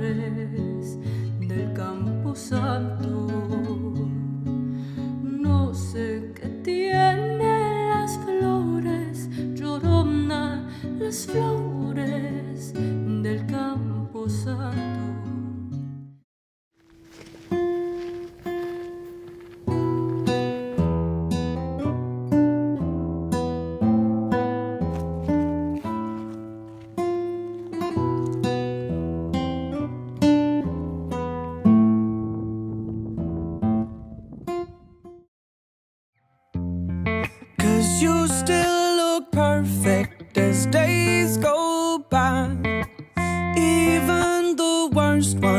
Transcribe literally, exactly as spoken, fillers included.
flores del campo santo. No sé qué tienen las flores, llorona, las flores del campo santo. You still look perfect as days go by. Even the worst ones